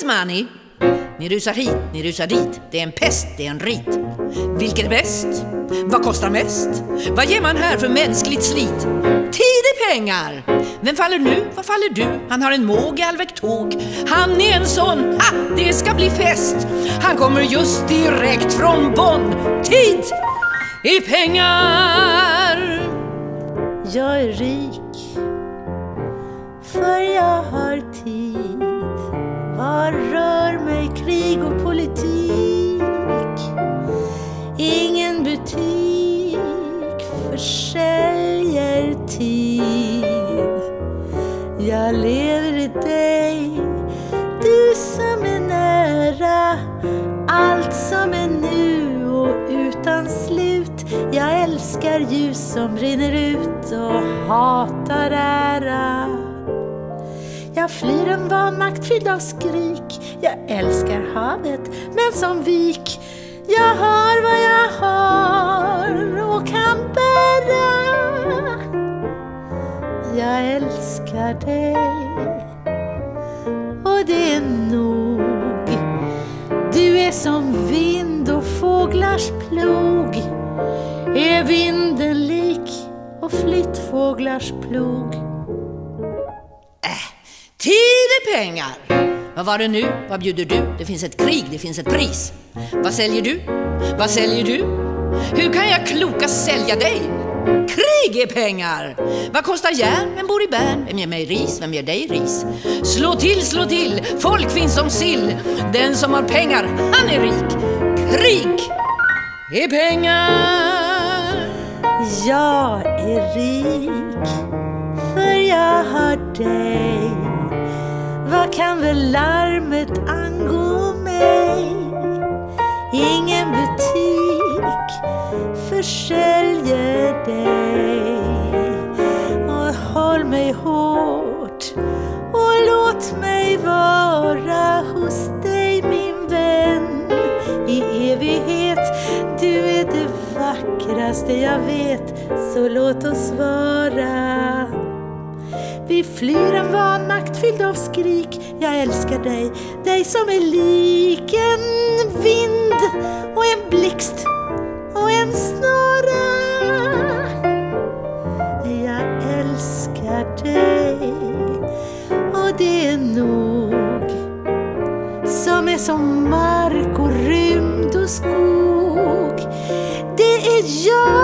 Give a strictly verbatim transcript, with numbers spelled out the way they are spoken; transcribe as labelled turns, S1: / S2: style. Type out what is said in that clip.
S1: is money. Ni rusar hit, ni rusar dit. Det är en pest, det är en rit. Vilket är bäst? Vad kostar mest? Vad ger man här för mänskligt slit? Tid är pengar. Vem faller nu? Vad faller du? Han har en måg alvektåg. Han är en sån, ha, det ska bli fest. Han kommer just direkt från Bonn. Tid är pengar.
S2: Jag är rik, för jag har tid. Var rör mig krig och politik? Ingen butik försäljer tid. Jag lever i dig, du som är nära. Allt som är nu och utan slut. Jag älskar ljus som brinner ut och hatar ära. Jag flyr en vanmakt fylld av skrik. Jag älskar havet, men som vik. Jag har vad jag har och kan bära. Jag älskar dig, och det är nog. Du är som vind och fåglars plog. Är vinden lik och flyttfåglars plog.
S1: Tid är pengar. Vad var det nu? Vad bjuder du? Det finns ett krig, det finns ett pris. Vad säljer du? Vad säljer du? Hur kan jag klokast sälja dig? Krig är pengar. Vad kostar järn? Vem bor i Bern? Vem ger mig ris? Vem ger dig ris? Slå till, slå till. Folk finns som sill. Den som har pengar, han är rik. Krig är pengar.
S2: Jag är rik, för jag har dig. Vad kan väl larmet angå mig? Ingen butik försäljer dig. Och håll mig hårt och låt mig vara hos dig, min vän, i evighet. Du är det vackraste jag vet, så låt oss vara. Vi flyr en vanmakt fylld av skrik. Jag älskar dig, dig som är lik en vind och en blixt och en snara. Jag älskar dig, och det är nog. Som är som mark och rymd och skog. Det är jag